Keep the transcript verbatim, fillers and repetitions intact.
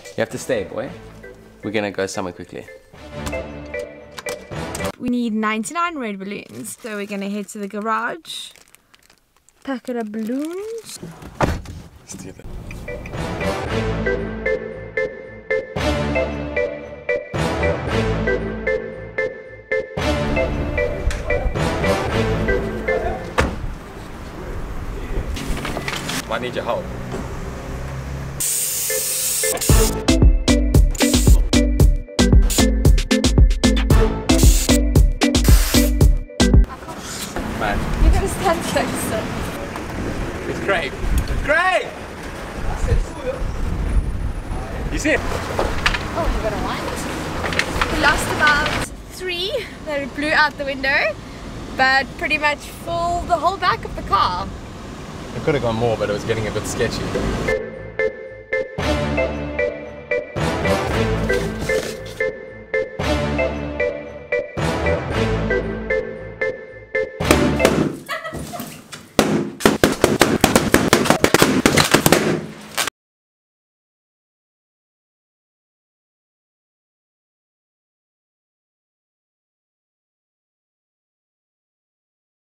You have to stay, boy. We're gonna go somewhere quickly. We need ninety-nine red balloons. So we're gonna head to the garage, packet of balloons. Steal it. I need your help. Man. You're gonna stand closer. It's Craig. Craig! You see it? Oh, you got a one? We lost about three that blew out the window, but pretty much full the whole back of the car. It could have gone more, but it was getting a bit sketchy.